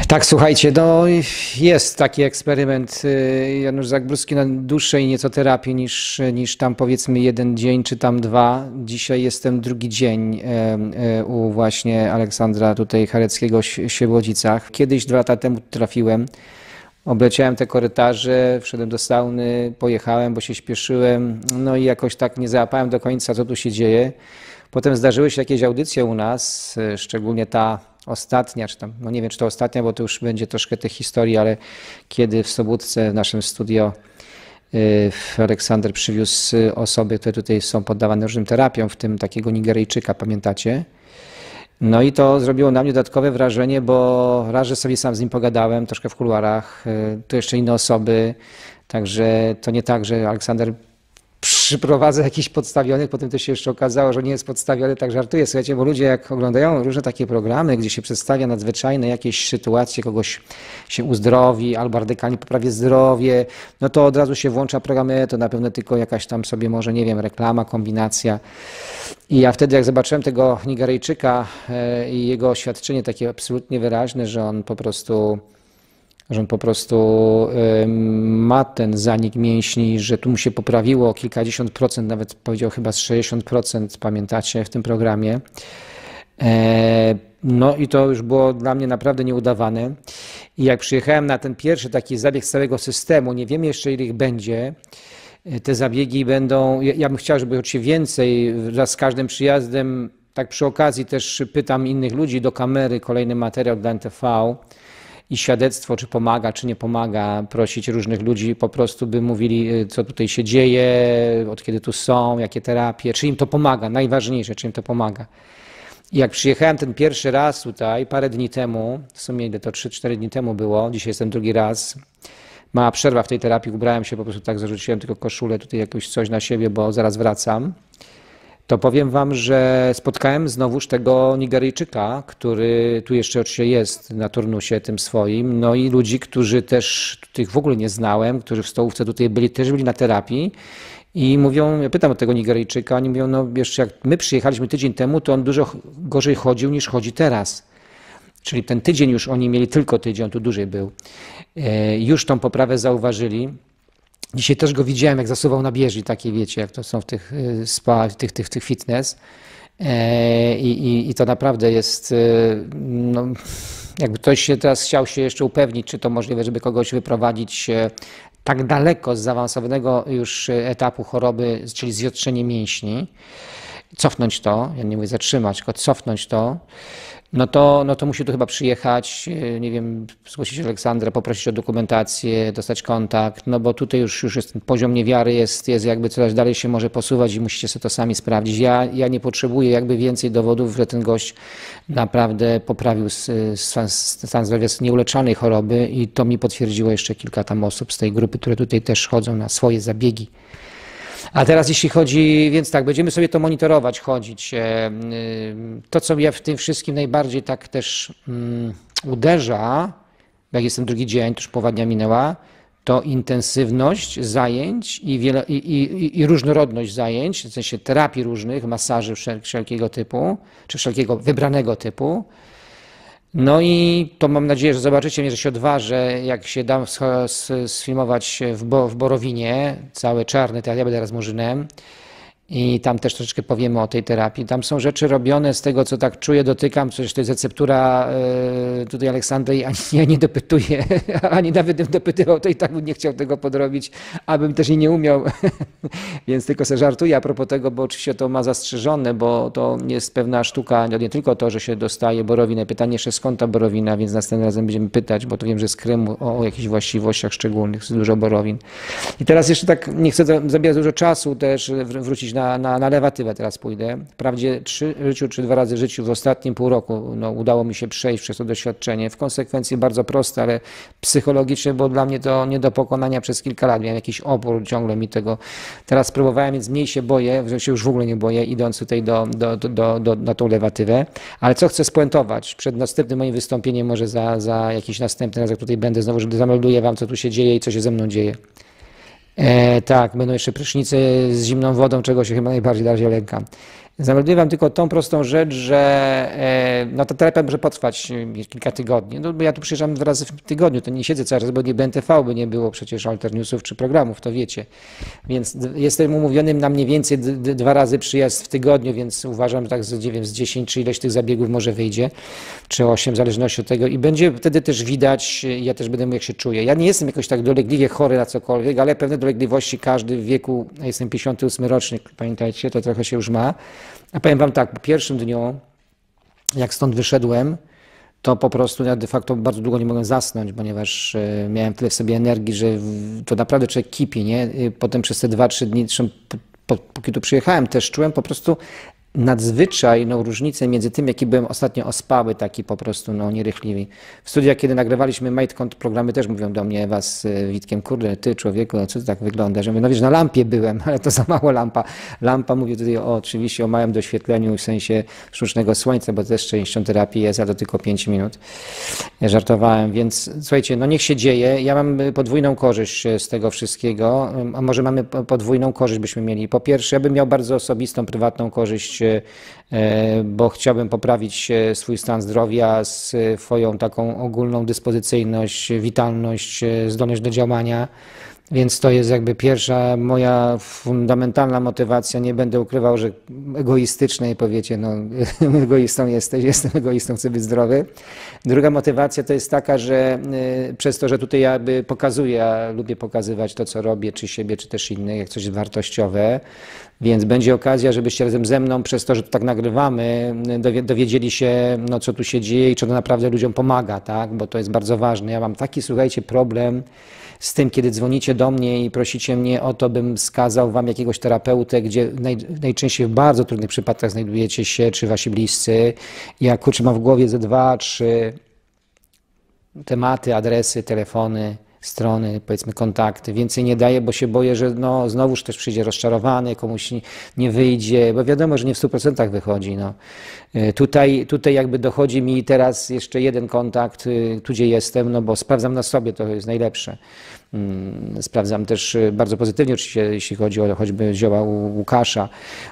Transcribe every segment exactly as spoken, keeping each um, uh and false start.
Tak, słuchajcie, no jest taki eksperyment. Janusz Zagórski na dłuższej nieco terapii niż, niż tam powiedzmy jeden dzień czy tam dwa. Dzisiaj jestem drugi dzień u właśnie Aleksandra tutaj Chareckiego w Świebodzicach. Kiedyś dwa lata temu trafiłem, obleciałem te korytarze, wszedłem do sauny, pojechałem, bo się śpieszyłem, no i jakoś tak nie załapałem do końca, co tu się dzieje. Potem zdarzyły się jakieś audycje u nas, szczególnie ta ostatnia, czy tam, no nie wiem, czy to ostatnia, bo to już będzie troszkę tych historii, ale kiedy w Sobótce w naszym studio Aleksander przywiózł osoby, które tutaj są poddawane różnym terapiom, w tym takiego Nigeryjczyka, pamiętacie? No i to zrobiło na mnie dodatkowe wrażenie, bo raz, że sobie sam z nim pogadałem, troszkę w kuluarach, to jeszcze inne osoby, także to nie tak, że Aleksander przyprowadza jakichś podstawionych, potem to się jeszcze okazało, że nie jest podstawiony, tak żartuję, słuchajcie, bo ludzie jak oglądają różne takie programy, gdzie się przedstawia nadzwyczajne jakieś sytuacje, kogoś się uzdrowi albo radykalnie poprawi zdrowie, no to od razu się włącza programy, to na pewno tylko jakaś tam sobie może, nie wiem, reklama, kombinacja. I ja wtedy jak zobaczyłem tego Nigeryjczyka i jego oświadczenie takie absolutnie wyraźne, że on po prostu że on po prostu ma ten zanik mięśni, że tu mu się poprawiło o kilkadziesiąt procent, nawet powiedział chyba z sześćdziesiąt procent, pamiętacie, w tym programie. No i to już było dla mnie naprawdę nieudawane. I jak przyjechałem na ten pierwszy taki zabieg z całego systemu, nie wiem jeszcze ile ich będzie, te zabiegi będą, ja bym chciał, żeby oczywiście więcej, wraz z każdym przyjazdem, tak przy okazji też pytam innych ludzi do kamery, kolejny materiał dla N T V, i świadectwo, czy pomaga, czy nie pomaga, prosić różnych ludzi, po prostu by mówili, co tutaj się dzieje, od kiedy tu są, jakie terapie, czy im to pomaga, najważniejsze, czy im to pomaga. I jak przyjechałem ten pierwszy raz tutaj, parę dni temu, w sumie ile to trzy cztery dni temu było, dzisiaj jestem drugi raz, mała przerwa w tej terapii, ubrałem się, po prostu tak zarzuciłem tylko koszulę, tutaj jakoś coś na siebie, bo zaraz wracam. To powiem wam, że spotkałem znowuż tego Nigeryjczyka, który tu jeszcze oczywiście jest na turnusie tym swoim, no i ludzi, którzy też, tych w ogóle nie znałem, którzy w stołówce tutaj byli, też byli na terapii i mówią, ja pytam o tego Nigeryjczyka, oni mówią, no jeszcze jak my przyjechaliśmy tydzień temu, to on dużo gorzej chodził niż chodzi teraz. Czyli ten tydzień już oni mieli, tylko tydzień, on tu dłużej był, już tą poprawę zauważyli. Dzisiaj też go widziałem, jak zasuwał na bieżni, takie wiecie, jak to są w tych spa, w tych, tych, tych fitness. I, i, i to naprawdę jest, no, jakby ktoś się teraz chciał się jeszcze upewnić, czy to możliwe, żeby kogoś wyprowadzić tak daleko z zaawansowanego już etapu choroby, czyli zjotrzenie mięśni, cofnąć to, ja nie mówię zatrzymać, tylko cofnąć to, no to, no to musi tu chyba przyjechać, nie wiem, zgłosić Aleksandrę, poprosić o dokumentację, dostać kontakt, no bo tutaj już, już jest ten poziom niewiary, jest, jest jakby coraz dalej się może posuwać i musicie sobie to sami sprawdzić. Ja, ja nie potrzebuję jakby więcej dowodów, że ten gość naprawdę poprawił stan, stan zdrowia z nieuleczalnej choroby i to mi potwierdziło jeszcze kilka tam osób z tej grupy, które tutaj też chodzą na swoje zabiegi. A teraz jeśli chodzi, więc tak, będziemy sobie to monitorować, chodzić. To, co mnie w tym wszystkim najbardziej tak też um, uderza, jak jestem drugi dzień, to już połowa dnia minęła, to intensywność zajęć i, wiele, i, i, i różnorodność zajęć, w sensie terapii różnych, masaży wszelkiego typu, czy wszelkiego wybranego typu. No i to mam nadzieję, że zobaczycie mnie, że się odważę, jak się dam sfilmować w, Bo, w Borowinie, cały czarny, to ja będę teraz murzynem. I tam też troszeczkę powiemy o tej terapii. Tam są rzeczy robione z tego, co tak czuję, dotykam, przecież to jest receptura yy, tutaj Aleksandry, ani ja nie dopytuję, ani nawet bym dopytywał, to i tak bym nie chciał tego podrobić, abym też i nie umiał, więc tylko sobie żartuję a propos tego, bo oczywiście to ma zastrzeżone, bo to jest pewna sztuka, nie tylko to, że się dostaje borowinę, pytanie jeszcze skąd ta borowina, więc następnym razem będziemy pytać, bo to wiem, że z Krymu o, o jakichś właściwościach szczególnych, jest dużo borowin. I teraz jeszcze tak, nie chcę zabierać dużo czasu też, wrócić Na, na, na lewatywę teraz pójdę. Wprawdzie trzy w życiu, czy dwa razy w życiu w ostatnim pół roku no, udało mi się przejść przez to doświadczenie. W konsekwencji bardzo proste, ale psychologiczne, bo dla mnie to nie do pokonania przez kilka lat. Miałem jakiś opór, ciągle mi tego. Teraz próbowałem, więc mniej się boję, że się już w ogóle nie boję, idąc tutaj do, do, do, do, do, na tą lewatywę. Ale co chcę spuentować? Przed następnym moim wystąpieniem, może za, za jakiś następny raz, jak tutaj będę znowu, żeby zamelduję wam, co tu się dzieje i co się ze mną dzieje. E, tak, będą jeszcze prysznice z zimną wodą, czego się chyba najbardziej bardziej lękam. Zamelduję wam tylko tą prostą rzecz, że e, no ta terapia może potrwać kilka tygodni. No bo ja tu przyjeżdżam dwa razy w tygodniu, to nie siedzę cały czas, bo nie B N T V by nie było przecież Alter Newsów czy programów, to wiecie. Więc jestem umówionym na mniej więcej dwa razy przyjazd w tygodniu, więc uważam, że tak z, nie wiem, z dziesięć czy ileś tych zabiegów może wyjdzie, czy osiem, w zależności od tego. I będzie wtedy też widać, ja też będę mówił, jak się czuję. Ja nie jestem jakoś tak dolegliwie chory na cokolwiek, ale pewne dolegliwości każdy w wieku, ja jestem pięćdziesiąty ósmy rocznik, pamiętajcie, to trochę się już ma. A powiem wam tak, po pierwszym dniu, jak stąd wyszedłem, to po prostu ja de facto bardzo długo nie mogłem zasnąć, ponieważ miałem tyle w sobie energii, że to naprawdę człowiek kipi, nie? Potem przez te dwa, trzy dni, póki tu przyjechałem, też czułem po prostu nadzwyczajną różnicę między tym, jaki byłem ostatnio ospały, taki po prostu no, nierychliwy. W studiach, kiedy nagrywaliśmy Majtkąt, programy też mówią do mnie, was z Witkiem, kurde, ty człowieku, no co ty tak wyglądasz? Ja mówię, no wiesz, na lampie byłem, ale to za mało lampa. Lampa, mówię tutaj o, oczywiście o małym doświetleniu w sensie sztucznego słońca, bo też częścią terapii jest, ale to tylko pięć minut. Ja żartowałem, więc słuchajcie, no niech się dzieje. Ja mam podwójną korzyść z tego wszystkiego, a może mamy podwójną korzyść byśmy mieli. Po pierwsze, ja bym miał bardzo osobistą, prywatną korzyść, bo chciałbym poprawić swój stan zdrowia, swoją taką ogólną dyspozycyjność, witalność, zdolność do działania. Więc to jest jakby pierwsza moja fundamentalna motywacja. Nie będę ukrywał, że egoistycznej powiecie, no egoistą jesteś, jestem egoistą, chcę być zdrowy. Druga motywacja to jest taka, że przez to, że tutaj ja jakby pokazuję, ja lubię pokazywać to, co robię, czy siebie, czy też innych, jak coś wartościowe, więc będzie okazja, żebyście razem ze mną, przez to, że to tak nagrywamy, dowiedzieli się, no, co tu się dzieje i czy to naprawdę ludziom pomaga, tak? Bo to jest bardzo ważne. Ja mam taki, słuchajcie, problem z tym, kiedy dzwonicie do mnie i prosicie mnie o to, bym wskazał wam jakiegoś terapeutę, gdzie naj, najczęściej w bardzo trudnych przypadkach znajdujecie się, czy wasi bliscy. Ja kurczę, mam w głowie ze dwa, trzy tematy, adresy, telefony, strony, powiedzmy kontakty. Więcej nie daję, bo się boję, że no, znowuż też przyjdzie rozczarowany, komuś nie, nie wyjdzie, bo wiadomo, że nie w stu procentach wychodzi. No. Tutaj, tutaj jakby dochodzi mi teraz jeszcze jeden kontakt, tu gdzie jestem, no bo sprawdzam na sobie, to jest najlepsze. Sprawdzam też bardzo pozytywnie oczywiście, jeśli chodzi o choćby zioła u Łukasza,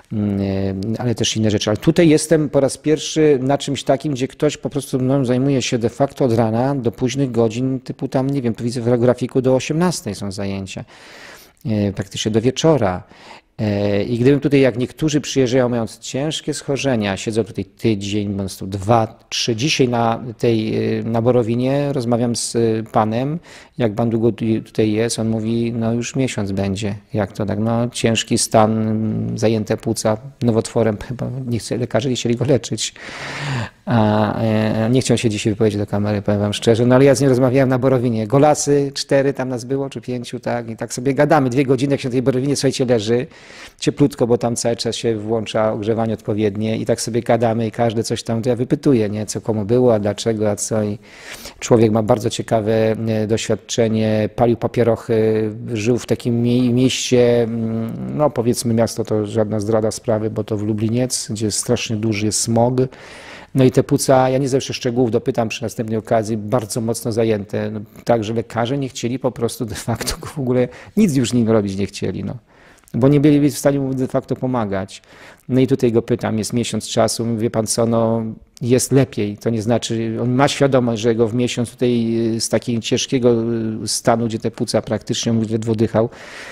ale też inne rzeczy. Ale tutaj jestem po raz pierwszy na czymś takim, gdzie ktoś po prostu mną zajmuje się de facto od rana do późnych godzin, typu tam, nie wiem, widzę w grafiku do osiemnastej są zajęcia, praktycznie do wieczora. I gdybym tutaj, jak niektórzy przyjeżdżają mając ciężkie schorzenia, siedzą tutaj tydzień, po prostu dwa, trzy. Dzisiaj na tej, na Borowinie rozmawiam z panem, jak pan długo tutaj jest, on mówi, no już miesiąc będzie. Jak to tak? No ciężki stan, zajęte płuca nowotworem, chyba nie chce, lekarze nie chcieli go leczyć. A, e, nie chciał się dzisiaj wypowiedzieć do kamery, powiem wam szczerze, no ale ja z nim rozmawiałem na Borowinie. Golasy, cztery tam nas było, czy pięciu, tak, i tak sobie gadamy. Dwie godziny, jak się na tej Borowinie, słuchajcie, leży, cieplutko, bo tam cały czas się włącza ogrzewanie odpowiednie i tak sobie gadamy i każdy coś tam, to ja wypytuję, nie, co komu było, a dlaczego, a co. I człowiek ma bardzo ciekawe doświadczenie, palił papierochy, żył w takim mie mieście, no powiedzmy miasto to żadna zdrada sprawy, bo to w Lubliniec, gdzie strasznie duży jest smog. No i te płuca, ja nie zawsze szczegółów dopytam przy następnej okazji, bardzo mocno zajęte. No, tak, że lekarze nie chcieli po prostu de facto w ogóle nic już nim robić nie chcieli, no. Bo nie byli w stanie mu de facto pomagać. No i tutaj go pytam, jest miesiąc czasu, wie pan co, no jest lepiej. To nie znaczy, on ma świadomość, że go w miesiąc tutaj z takiego ciężkiego stanu, gdzie te płuca praktycznie ledwo dychał,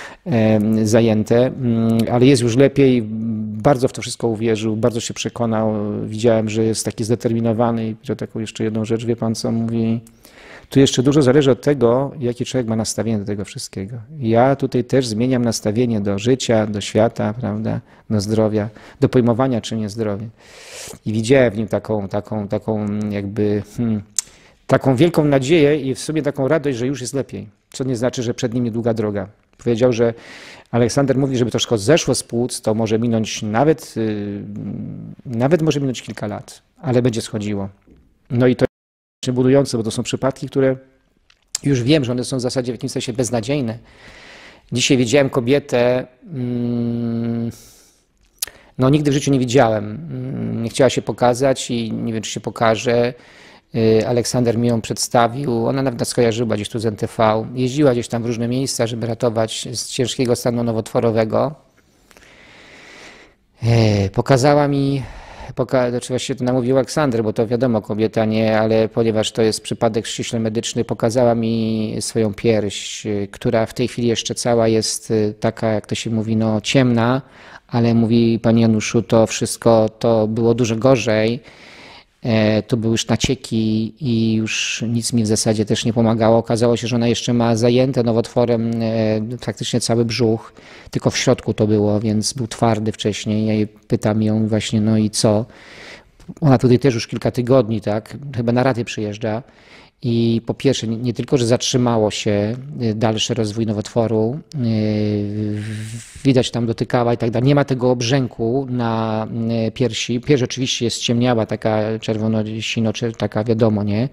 zajęte, ale jest już lepiej, bardzo w to wszystko uwierzył, bardzo się przekonał, widziałem, że jest taki zdeterminowany i to taką jeszcze jedną rzecz, wie pan co, mówi, tu jeszcze dużo zależy od tego, jaki człowiek ma nastawienie do tego wszystkiego. Ja tutaj też zmieniam nastawienie do życia, do świata, prawda, do zdrowia, do pojmowania, czym jest zdrowie. I widziałem w nim taką, taką, taką jakby, hmm, taką wielką nadzieję i w sobie taką radość, że już jest lepiej, co nie znaczy, że przed nim niedługa droga. Powiedział, że Aleksander mówi, żeby to wszystko zeszło z płuc, to może minąć nawet, yy, nawet może minąć kilka lat, ale będzie schodziło. No i to jest budujące, bo to są przypadki, które już wiem, że one są w zasadzie w jakimś sensie beznadziejne. Dzisiaj widziałem kobietę, mm, no nigdy w życiu nie widziałem, nie chciała się pokazać i nie wiem, czy się pokaże. Aleksander mi ją przedstawił, ona nawet nas skojarzyła gdzieś tu z N T V, jeździła gdzieś tam w różne miejsca, żeby ratować z ciężkiego stanu nowotworowego. E, Pokazała mi, poka znaczy właściwie to namówił Aleksander, bo to wiadomo, kobieta nie, ale ponieważ to jest przypadek ściśle medyczny, pokazała mi swoją pierś, y, która w tej chwili jeszcze cała jest y, taka, jak to się mówi, no ciemna, ale mówi Panie Januszu, to wszystko to było dużo gorzej. E, To były już nacieki i już nic mi w zasadzie też nie pomagało. Okazało się, że ona jeszcze ma zajęte nowotworem e, praktycznie cały brzuch, tylko w środku to było, więc był twardy wcześniej. Ja jej pytam ją właśnie, no i co? Ona tutaj też już kilka tygodni, tak, chyba na raty przyjeżdża. I po pierwsze, nie, nie tylko, że zatrzymało się y, dalszy rozwój nowotworu, y, widać tam dotykała i tak dalej. Nie ma tego obrzęku na y, piersi. Pierś oczywiście jest ciemniała, taka czerwono-sino, czy taka wiadomo, nie?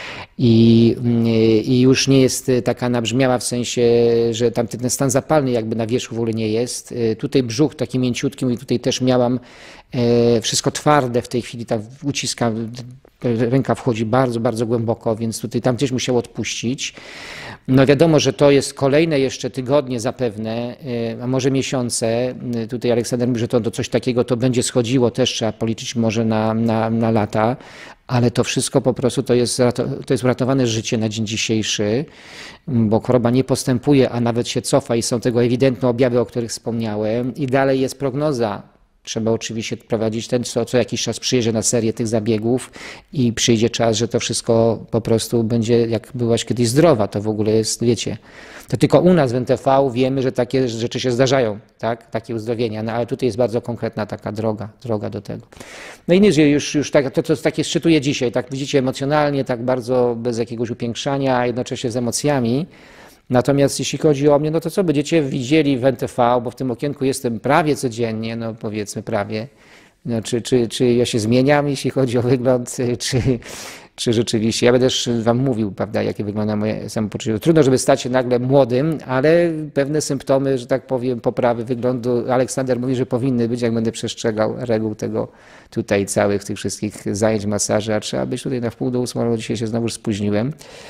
I, y, I już nie jest y, taka nabrzmiała w sensie, że tam ten stan zapalny jakby na wierzchu w ogóle nie jest. Y, Tutaj brzuch taki mięciutki i tutaj też miałam y, wszystko twarde w tej chwili, tak uciskam. Ręka wchodzi bardzo, bardzo głęboko, więc tutaj tam gdzieś musiał odpuścić. No wiadomo, że to jest kolejne jeszcze tygodnie zapewne, y, a może miesiące. Y, Tutaj Aleksander mówi, że to do coś takiego to będzie schodziło, też trzeba policzyć może na, na, na lata, ale to wszystko po prostu to jest, to jest uratowane życie na dzień dzisiejszy, bo choroba nie postępuje, a nawet się cofa i są tego ewidentne objawy, o których wspomniałem i dalej jest prognoza. Trzeba oczywiście prowadzić ten, co, co jakiś czas przyjedzie na serię tych zabiegów i przyjdzie czas, że to wszystko po prostu będzie, jak byłaś kiedyś zdrowa, to w ogóle jest, wiecie, to tylko u nas w N T V wiemy, że takie rzeczy się zdarzają, tak, takie uzdrowienia, no ale tutaj jest bardzo konkretna taka droga, droga do tego. No i nie, już, już tak, to, to takie szczytuje dzisiaj, tak widzicie, emocjonalnie, tak bardzo bez jakiegoś upiększania, a jednocześnie z emocjami. Natomiast jeśli chodzi o mnie, no to co będziecie widzieli w N T V, bo w tym okienku jestem prawie codziennie, no powiedzmy prawie. No, czy, czy, czy ja się zmieniam, jeśli chodzi o wygląd, czy, czy rzeczywiście. Ja będę też wam mówił, prawda, jakie wygląda moje samopoczucie. Trudno, żeby stać się nagle młodym, ale pewne symptomy, że tak powiem, poprawy wyglądu. Aleksander mówi, że powinny być, jak będę przestrzegał reguł tego tutaj całych tych wszystkich zajęć masaży, a trzeba być tutaj na wpół do ósmego, bo dzisiaj się znowu spóźniłem.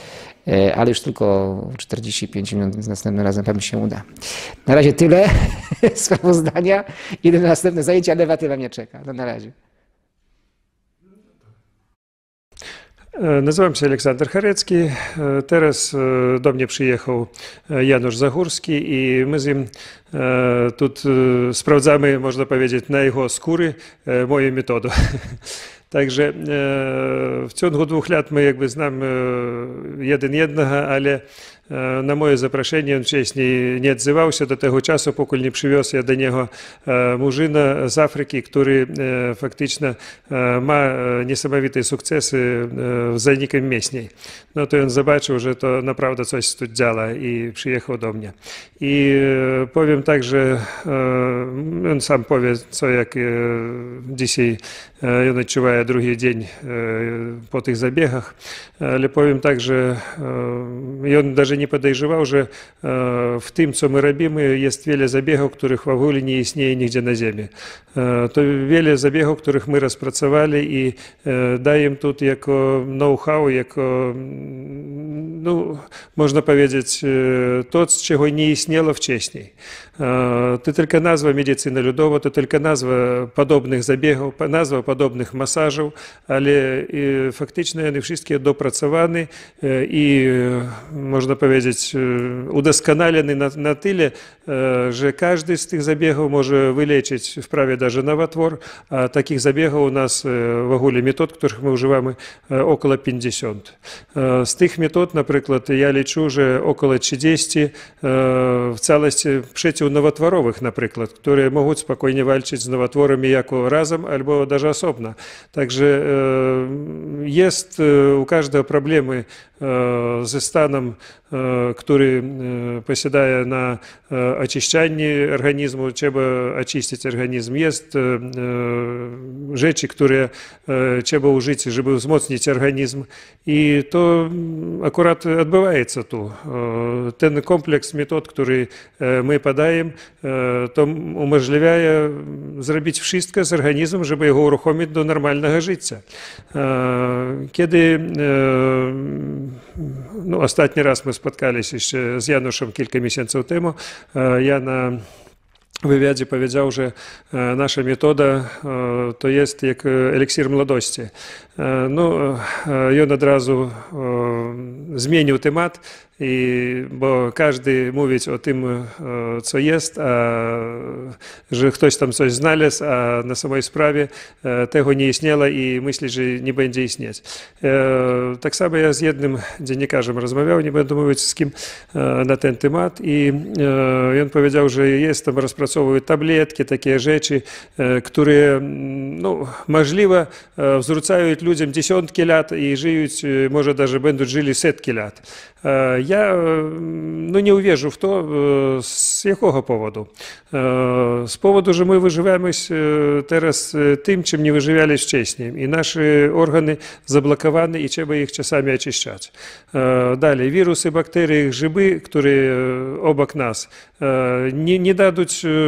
Ale już tylko czterdzieści pięć minut, więc następnym razem pewnie się uda. Na razie tyle sprawozdania. Idę na następne zajęcia, lewatywa mnie czeka. No na razie. Nazywam się Aleksander Charecki. Teraz do mnie przyjechał Janusz Zagórski i my z nim tu sprawdzamy, można powiedzieć, na jego skóry moją metodę. Także w ciągu dwóch lat my jakby znamy jeden jednego, ale na moje zaproszenie on wcześniej nie odzywał się do tego czasu, póki nie przywiózł ja do niego murzyna z Afryki, który faktycznie ma niesamowite sukcesy w zajnikiem mięśni. No to on zobaczył, że to naprawdę coś tu działa i przyjechał do mnie. I powiem tak, że on sam powie, co jak dzisiaj on odczuwa drugi dzień po tych zabiegach, ale powiem tak, że i on даже nie podejrzewał, że w tym, co my robimy, jest wiele zabiegów, których w ogóle nie istnieje nigdzie na ziemi. To wiele zabiegów, których my rozpracowali i dajemy tu jako know-how, jako, no, można powiedzieć, to, czego nie istniało wcześniej. To tylko nazwa medycyny ludowa, to tylko nazwa podobnych zabiegów, nazwa podobnych masażów, ale faktycznie one wszystkie dopracowane i, można powiedzieć, udoskonalone na, na tyle, że każdy z tych zabiegów może wyleczyć w prawie даже nowotwór, a takich zabiegów u nas w ogóle metod, których my używamy, około pięćdziesiąt. Z tych metod, na przykład, ja liczę, że około trzydzieści w całości przeciwnowotworowych, na przykład, które mogą spokojnie walczyć z nowotworami jako razem albo даже osobno. Także jest u każdego problemy ze stanem, który posiada na oczyszczanie organizmu, trzeba oczyścić organizm. Jest rzeczy, które trzeba użyć, żeby wzmocnić organizm i to akurat odbywa tu. Ten kompleks metod, który my podajemy, to umożliwia zrobić wszystko z organizmem, żeby go uruchomić do normalnego życia. Kiedy no, ostatni raz my spotkaliśmy się z Januszem kilka miesięcy temu, ja na w wywiadzie powiedział, że nasza metoda to jest jak eliksir młodości. No, i on od razu zmienił temat, i, bo każdy mówić o tym, co jest, a że ktoś tam coś znalazł, a na samej sprawie tego nie istniało i myśli, że nie będzie istnieć. Tak samo ja z jednym dziennikarzem rozmawiał, nie będę mówić z kim, na ten temat, i on powiedział, że jest tam, rozpracowują tabletki, takie rzeczy, które, no, możliwe, wzrzucają ludziom dziesiątki lat i żyją, może даже będą żyli setki lat. Ja no, nie uwierzę w to. Z jakiego powodu? Z powodu, że my wyżywamy teraz tym, czym nie wyżywali wcześniej. I nasze organy zablokowane i trzeba ich czasami oczyszczać. Dalej, wirusy, bakterie, grzyby, które obok nas, nie, nie dadzą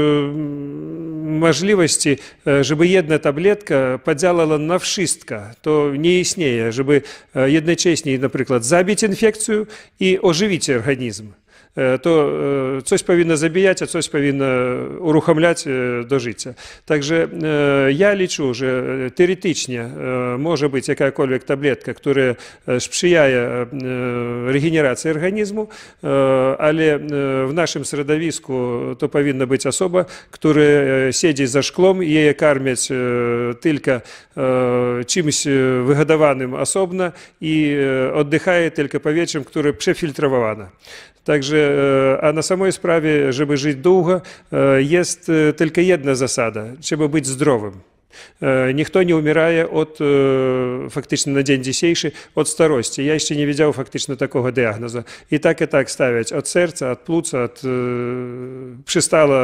możliwości, żeby jedna tabletka podziałała na wszystko. To nie istnieje, żeby jednocześnie, na przykład, zabić infekcję i ożywić organizm. To coś powinno zabijać, a coś powinno uruchamiać do życia. Także ja liczę, że teoretycznie może być jakakolwiek tabletka, która sprzyja regeneracji organizmu, ale w naszym środowisku to powinna być osoba, która siedzi za szklom i jej karmić tylko czymś wyhodowanym osobno i oddychaje tylko powietrzem, które przefiltrowane. Także, a na samej sprawie, żeby żyć długo, jest tylko jedna zasada. Trzeba być zdrowym. Ніхто не умирає от, фактично на день dzisiejszy od starości. Ja jeszcze nie wiedział faktycznie takiego diagnozu. I tak i tak stawiać od serca, od płuca, od przestała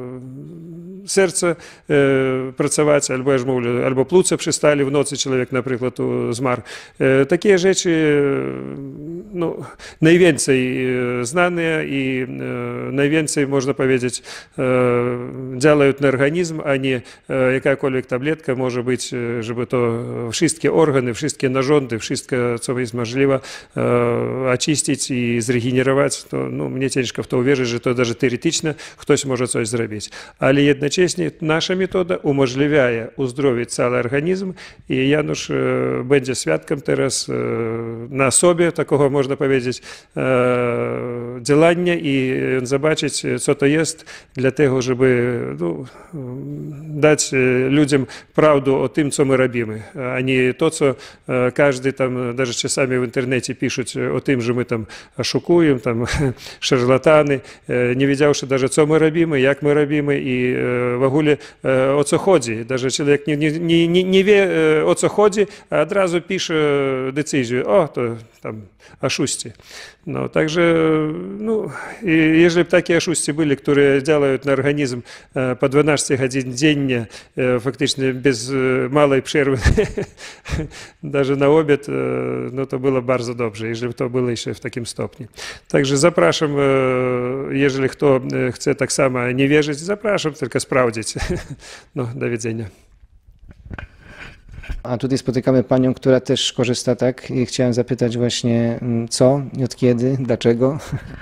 serce pracować, albo ja mówię, albo płuca przestali w nocy, człowiek na przykład zmarł. Takie rzeczy no, najwięcej znane i najwięcej, można powiedzieć, działają na organizm, a nie jakakolwiek tabletka może być, żeby to wszystkie organy, wszystkie narządy, wszystko, co jest możliwe, oczyścić i zregenerować. To, no, mnie ciężko w to uwierzyć, że to nawet teoretycznie ktoś może coś zrobić. Ale jednocześnie nasza metoda umożliwia uzdrowić cały organizm i Janusz będzie świadkiem teraz na sobie takiego, można powiedzieć, działania i zobaczyć, co to jest, dlatego, żeby no, dać ludziom prawdę o tym, co my robimy, a nie to, co każdy tam, nawet czasami w internecie piszуть o tym, że my tam oszukujemy, tam szarlatany, nie wiedziawszy nawet, co my robimy, jak my robimy i w ogóle o co chodzi. Nawet człowiek nie, nie, nie, nie wie, o co chodzi, a od razu pisze decyzję, o, to tam oszuści. No, także, no, jeżeli takie oszuści byli, które działają na organizm po dwanaście godzin dziennie, faktycznie bez małej przerwy, nawet na obiad, no to było bardzo dobrze, jeżeli to było jeszcze w takim stopniu. Także zapraszam, jeżeli kto chce tak samo nie wierzyć, zapraszam, tylko sprawdzić. No, do widzenia. A tutaj spotykamy panią, która też korzysta, tak? I chciałem zapytać właśnie co, od kiedy, dlaczego?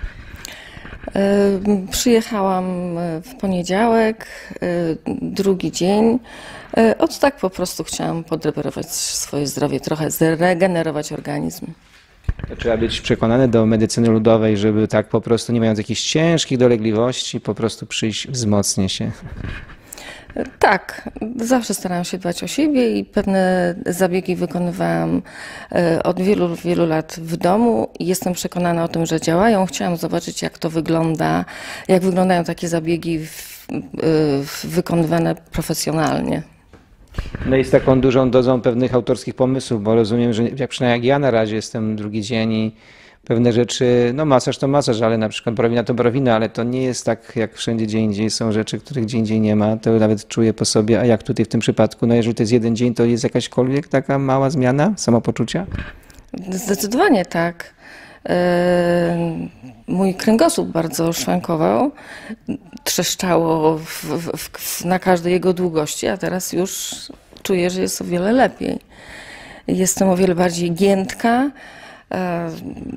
Przyjechałam w poniedziałek, drugi dzień. Od tak po prostu chciałam podreperować swoje zdrowie, trochę zregenerować organizm. To trzeba być przekonany do medycyny ludowej, żeby tak po prostu, nie mając jakichś ciężkich dolegliwości, po prostu przyjść, wzmocnić się. Tak, zawsze starałam się dbać o siebie i pewne zabiegi wykonywałam od wielu, wielu lat w domu i jestem przekonana o tym, że działają. Chciałam zobaczyć, jak to wygląda, jak wyglądają takie zabiegi w, w, wykonywane profesjonalnie. No i z taką dużą dozą pewnych autorskich pomysłów, bo rozumiem, że jak przynajmniej jak ja na razie jestem drugi dzień i pewne rzeczy, no masaż to masaż, ale na przykład browina to browina, ale to nie jest tak jak wszędzie gdzie indziej. Są rzeczy, których gdzie indziej nie ma, to nawet czuję po sobie, a jak tutaj w tym przypadku, no jeżeli to jest jeden dzień, to jest jakaśkolwiek taka mała zmiana samopoczucia? Zdecydowanie tak. Mój kręgosłup bardzo szwankował, trzeszczało w, w, w, na każdej jego długości, a teraz już czuję, że jest o wiele lepiej. Jestem o wiele bardziej giętka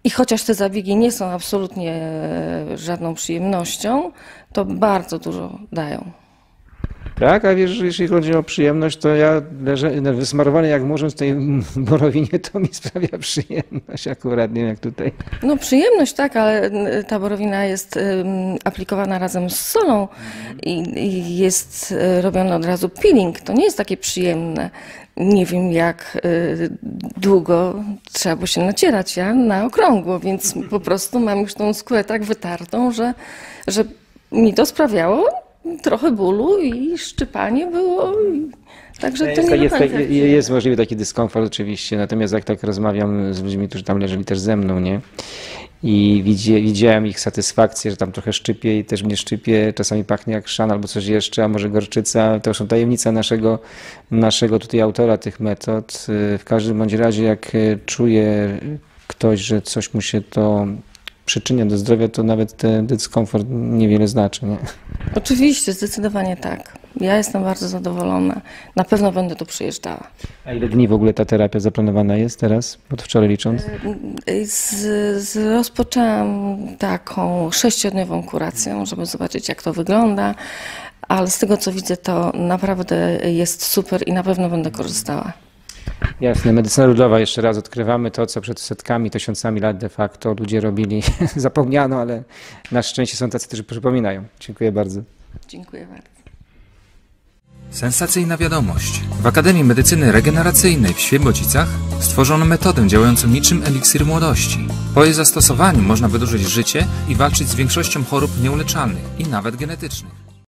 I chociaż te zabiegi nie są absolutnie żadną przyjemnością, to bardzo dużo dają. Tak, a wiesz, jeśli chodzi o przyjemność, to ja leżę wysmarowany jak murzyn w tej borowinie, to mi sprawia przyjemność akurat, nie wiem jak tutaj. No przyjemność tak, ale ta borowina jest aplikowana razem z solą i, i jest robiony od razu peeling. To nie jest takie przyjemne. Nie wiem jak długo trzeba było się nacierać, ja na okrągło, więc po prostu mam już tą skórę tak wytartą, że, że mi to sprawiało trochę bólu i szczypanie było, także to jest, nie jest, do końca. jest, jest możliwy taki dyskomfort oczywiście, natomiast jak tak rozmawiam z ludźmi, którzy tam leżeli też ze mną, nie? I widzi, widziałem ich satysfakcję, że tam trochę szczypie i też mnie szczypie, czasami pachnie jak szan albo coś jeszcze, a może gorczyca. To są tajemnica naszego, naszego tutaj autora tych metod. W każdym bądź razie jak czuje ktoś, że coś mu się to przyczynia do zdrowia, to nawet ten dyskomfort niewiele znaczy, nie? Oczywiście, zdecydowanie tak. Ja jestem bardzo zadowolona. Na pewno będę tu przyjeżdżała. A ile dni w ogóle ta terapia zaplanowana jest teraz, od wczoraj licząc? Z, z, rozpoczęłam taką sześciodniową kurację, żeby zobaczyć jak to wygląda, ale z tego co widzę to naprawdę jest super i na pewno będę korzystała. Jasne, medycyna ludowa, jeszcze raz odkrywamy to, co przed setkami, tysiącami lat de facto ludzie robili, zapomniano, ale na szczęście są tacy, którzy przypominają. Dziękuję bardzo. Dziękuję bardzo. Sensacyjna wiadomość. W Akademii Medycyny Regeneracyjnej w Świebodzicach stworzono metodę działającą niczym eliksir młodości. Po jej zastosowaniu można wydłużyć życie i walczyć z większością chorób nieuleczalnych i nawet genetycznych.